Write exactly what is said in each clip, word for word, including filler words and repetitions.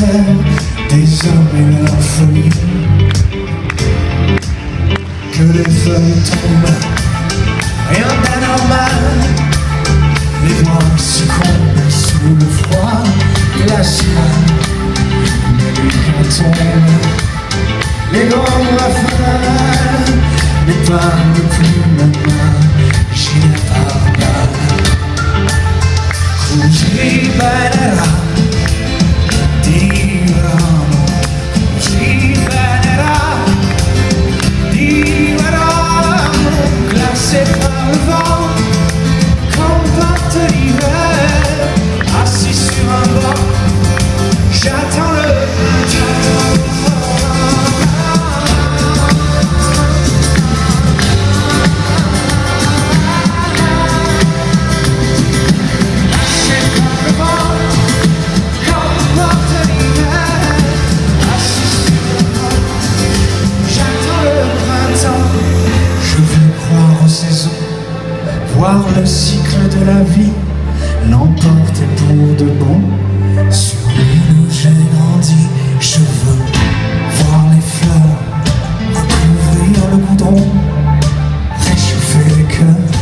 terre des hommes et leur folie. Que les feuilles tombent, rien d'anormal. Les voix succombent sous le froid glacial. Mais les cœurs tombent, les grands rafales, les pas de plumes gira par balle. Così balerà, diranno, così balerà, diranno, glacé par le vent, qu'emporte l'hiver, assis sur un banc, j'attends le printemps. Voir le cycle de la vie l'emporter pour de bon. Sur l'île où j'ai grandi, je veux voir les fleurs recouvrir le goudron, réchauffer les cœurs.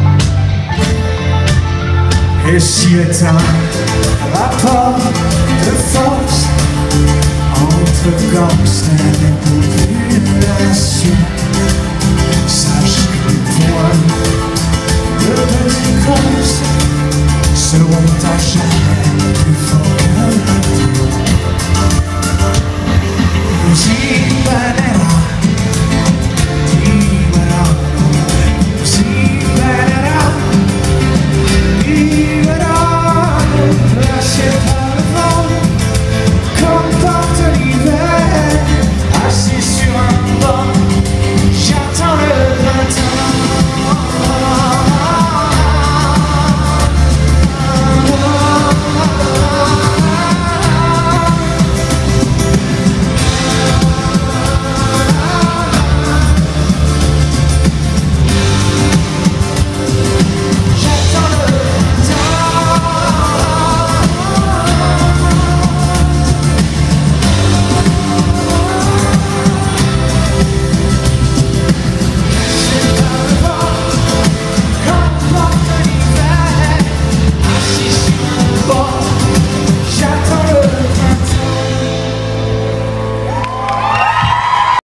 Et si est un rapport de force entre gangsters et population, sache que les points de petits causes seront à jamais plus forts que nous. Così bene.